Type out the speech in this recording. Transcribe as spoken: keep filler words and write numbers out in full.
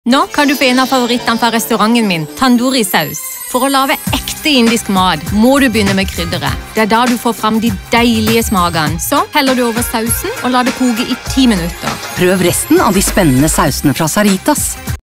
Nå kan du få en av favorittene fra restauranten min, tandoori-saus. For å lage ekte indisk mat må du begynne med krydderet. Det er da du får fram de deilige smakene. Så heller du over sausen og la det koke i ti minutter. Prøv resten av de spennende sausene fra Saritas.